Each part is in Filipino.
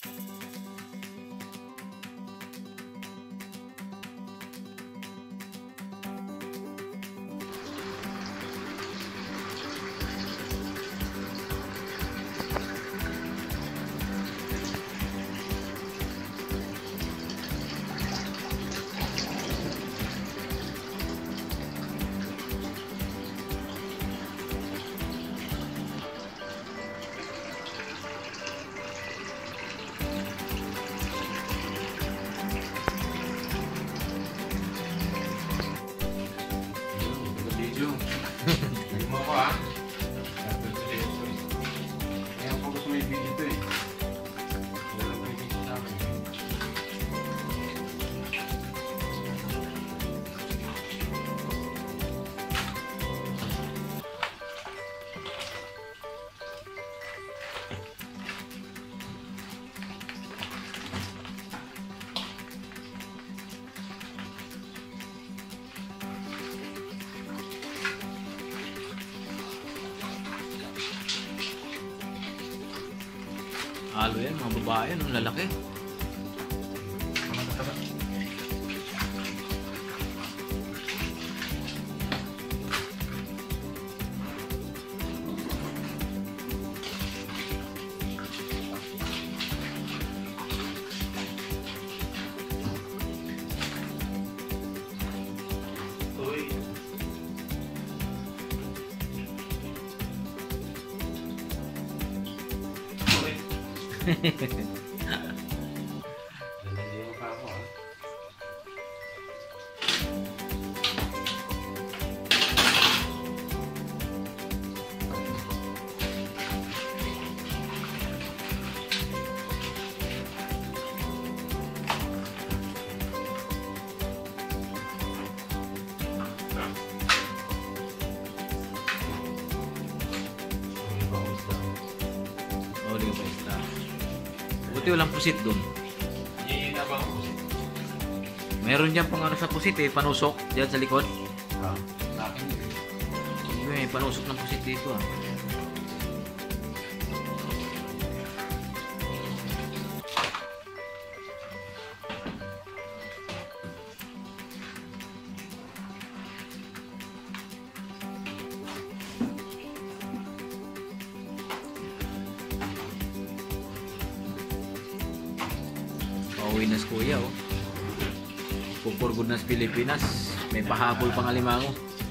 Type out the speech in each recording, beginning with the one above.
Lagi mo ako ha. Kaya po gusto may video ito eh. Wala may video sa akin. Halo yan, mga babae, ang lalaki. Lalagyan mo pa ako ha. Huli ka pa isla. Buti walang pusit doon. Hihina ba ako? Meron dyan pang ano sa pusit eh, panusok dyan sa likod. Ha? Akin eh. May panusok ng pusit dito ah. Pauwi na si kuya oh. Pupurgod na sa Pilipinas. May pahabol pang alimango.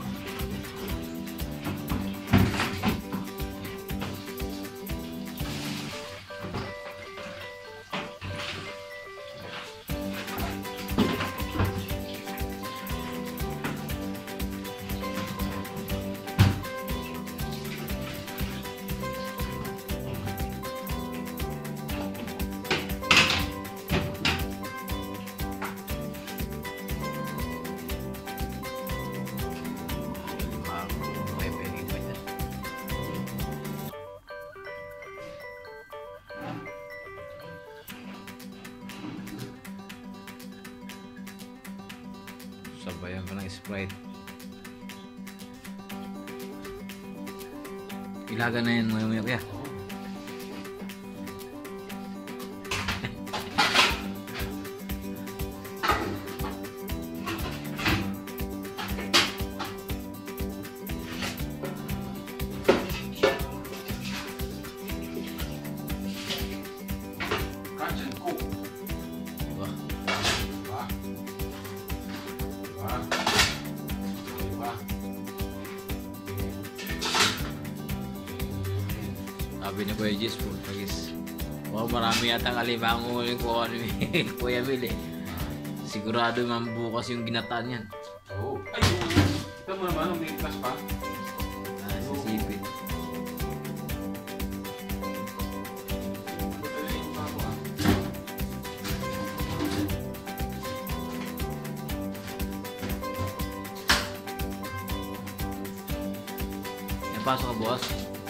Sabayan pa ng Sprite. Ilaga na yan mga kuya. Catch and cook. Diba? Diba? Diba? Diba? Sabi ni Kuya Jis po, wow, marami yata ang alimango ulit ko ni Kuya Will eh. Sigurado man bukas yung ginataan yan. Oo. Ay, ito mo naman, may class pa. Sisipit. Pasok ka, boss.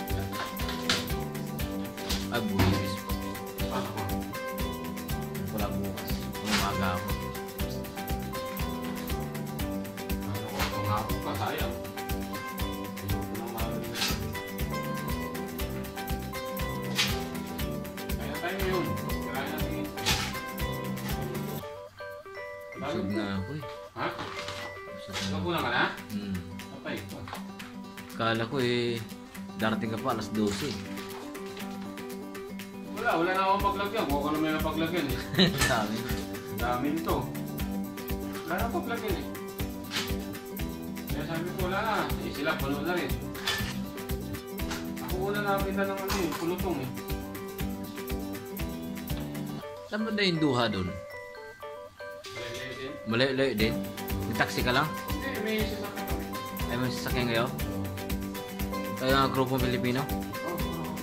Ay, buwis. Pasok ko. Wala bukas. Umaga ako. Ano ko, pangako ka, sayang. Ayoko na mahal. Kaya tayo yun. Kaya na Busog na ako eh. Ha? Busog na. Kapunan ka na? Hmm. Patay ko. Kala ko eh, darating ka pa alas 12. Wala na akong paglagyan. Huwag ka na may paglagyan eh. Dami. Dami nito. Wala na paglagyan eh. Kaya sabi ko, wala na. Eh, sila puno na rin. Ako una nakakita ng ano eh, pulutong eh. Saan ba na yung duha doon? Lele din. Malayo-layo din? May taxi ka lang? Hindi, may sasakyan kami. Ay, may sasakyan kayo? Kayo ang grupong Pilipino? Oo.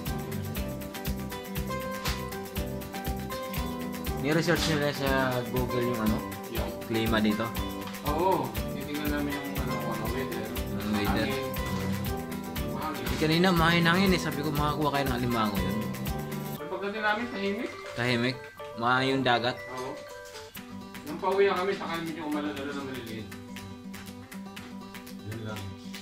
Ni-research nila sa Google yung ano? Yung? Klima dito? Oo. Titingnan namin yung ano, weather. Ang weather. Hangin. Mahangin. Kanina mahinangin eh. Sabi ko makakuha kayo ng alimango yun. Pagdating namin, tahimik. Tahimik. Yung dagat. Oo. Nung pauwi na kami, saka medyo umaladala ng maliliit. Yun lang.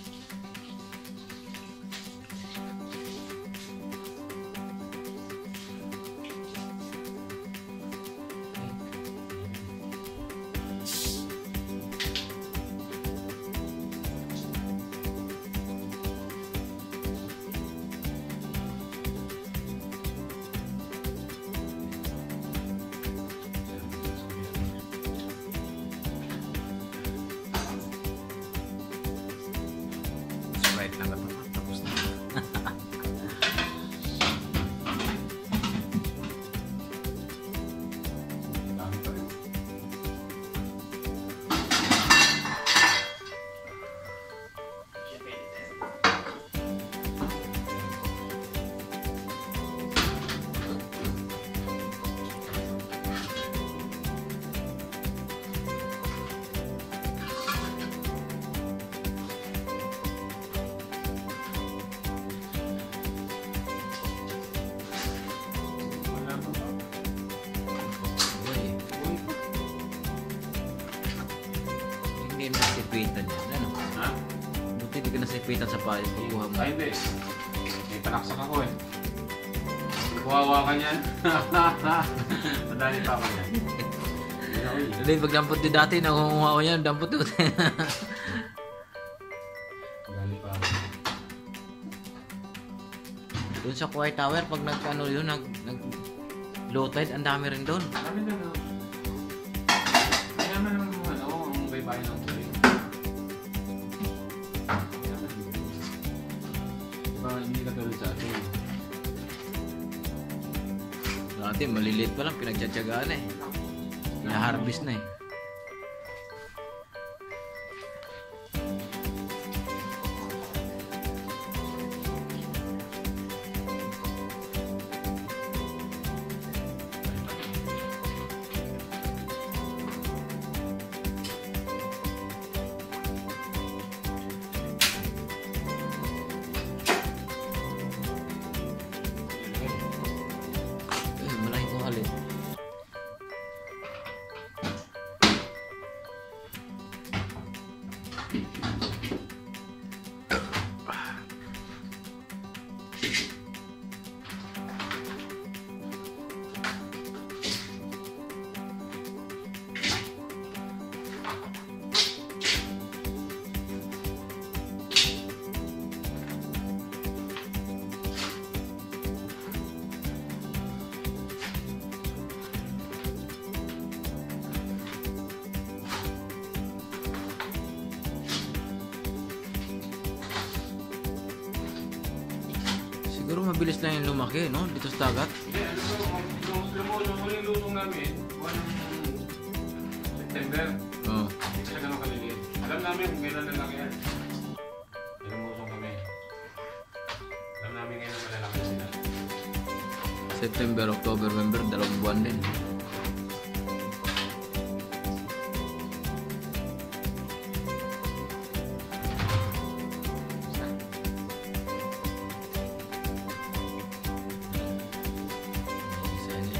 Sprite lang ito. Tapos na. Dami pa rin. Wala pa ba? Uy, Uy. hindi na nasipitan yan. Ano? Ha? Buti hindi ka nasipitan sa payo. Kukuha mo. Ay, hindi. May panaksak ako eh. Kuhawa ka niyan. Madali pa ako niyan. Yun ako eh. Hindi, pag dampot din dati, nakukuha ko yan. Dampot doon. Madali pa ako. Doon sa Quiet Tower, pag nag-ano yun, low tide, ang dami rin doon. Kami na no. Kaya naman ang ano, ang baybay ng tuloy. Diba, hindi ka tulad sa atin. Dati, maliliit pa lang, pinagtsatsagaan eh. Pinaharvest na eh. Malaking kuhali. Siguro mabilis lang yung lumaki, no? Dito sa dagat. Hindi, ano to, yung huling lutong namin, buwan ng September. Oo. Hindi sila ganun kaliliit. Alam namin kung kailan lalaki yan. Pinumusong kami. Alam namin ngayon malalaki sila. September, October, November, 2 buwan din. Isa niya.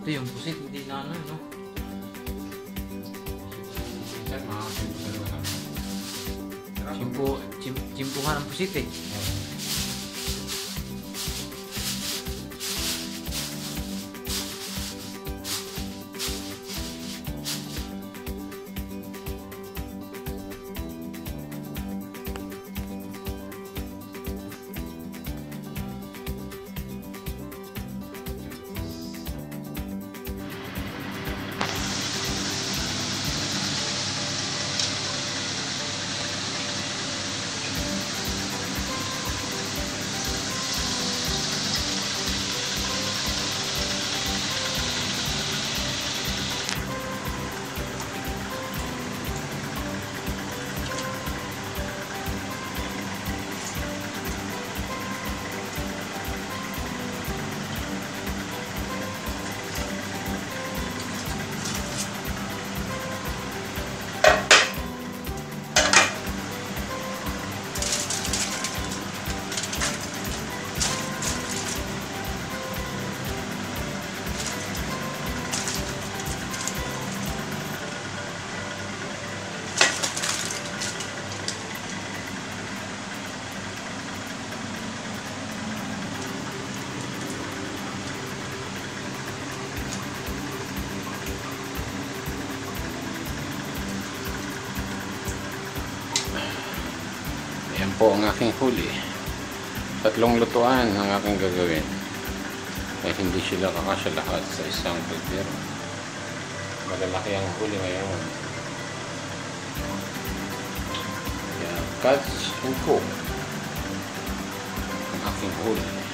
Ito yung pusit, hindi na ano, no? Minsan makakasin ko dalawa lang. Chimpuhan ang pusit eh. Yan po ang aking huli. 3 lutuan ang aking gagawin. Ay hindi sila kakasya lahat sa isang pero malalaki ang huli ngayon. Yan, catch and cook ang aking huli.